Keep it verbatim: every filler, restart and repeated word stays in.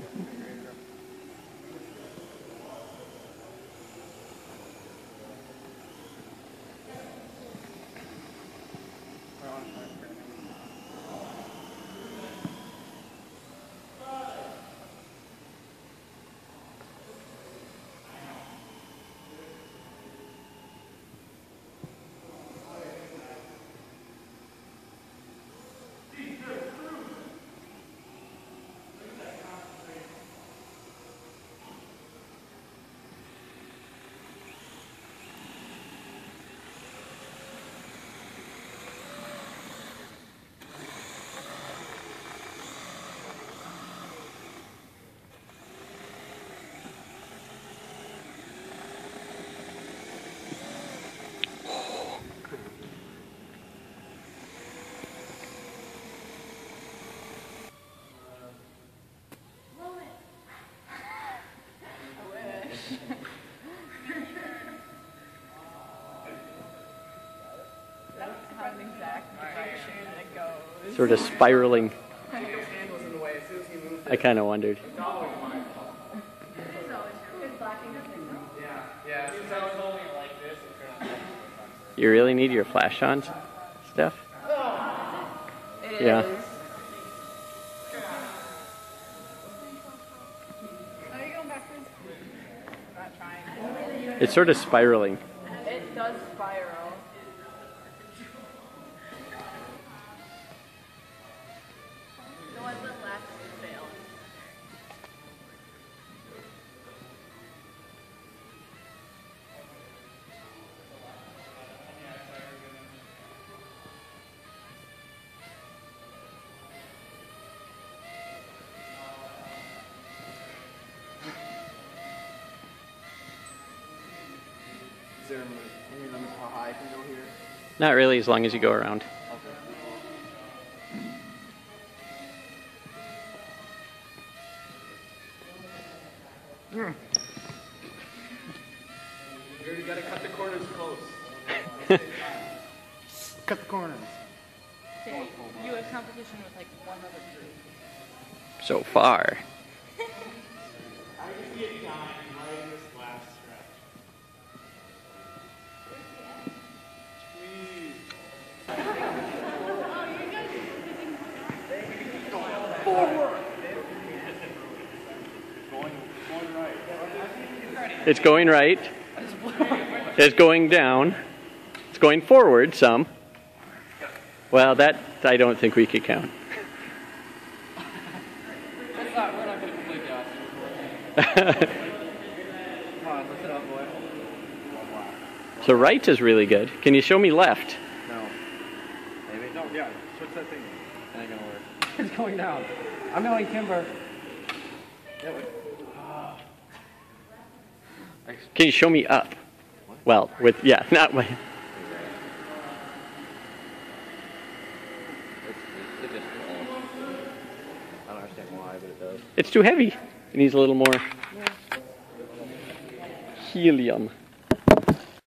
Sort of spiraling. I kind of wondered. You really need your flash on, Steph? It yeah. Is. Are you going backwards? I'm not trying. It's sort of spiraling. It does spiral. The ones that left failed. Is there any limit to how high I can go here? Not really, as long as you go around. Mm. You already gotta cut the corners close. Cut the corners. Okay, you had competition with like one other group. So far. I can see it dying right in this last stretch. Forward! Going, going right. It's going right. It's going down. It's going forward some. Well, that I don't think we could count. That's not, we're not going to complete that. Come on, lift it up, boy. So right is really good. Can you show me left? No. Maybe? No, yeah. Switch that thing. That ain't gonna work. It's going down. I'm going timber. Yeah, wait. Can you show me up? What? Well, with, yeah, not way. It just falls. I don't understand why, but it does. It's too heavy. It needs a little more helium.